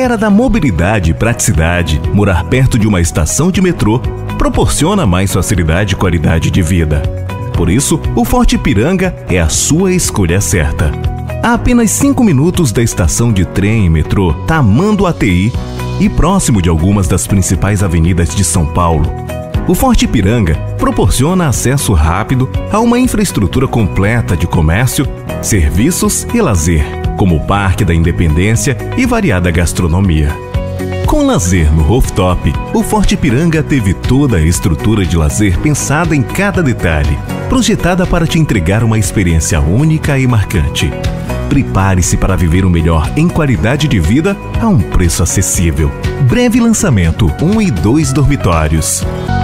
era da mobilidade e praticidade, morar perto de uma estação de metrô proporciona mais facilidade e qualidade de vida. Por isso, o Forte Ipiranga é a sua escolha certa. A apenas 5 minutos da estação de trem e metrô Tamanduateí e próximo de algumas das principais avenidas de São Paulo, o Forte Ipiranga proporciona acesso rápido a uma infraestrutura completa de comércio, serviços e lazer, como o Parque da Independência e variada gastronomia. Com lazer no rooftop, o Forte Ipiranga teve toda a estrutura de lazer pensada em cada detalhe, projetada para te entregar uma experiência única e marcante. Prepare-se para viver o melhor em qualidade de vida a um preço acessível. Breve lançamento 1 e 2 dormitórios.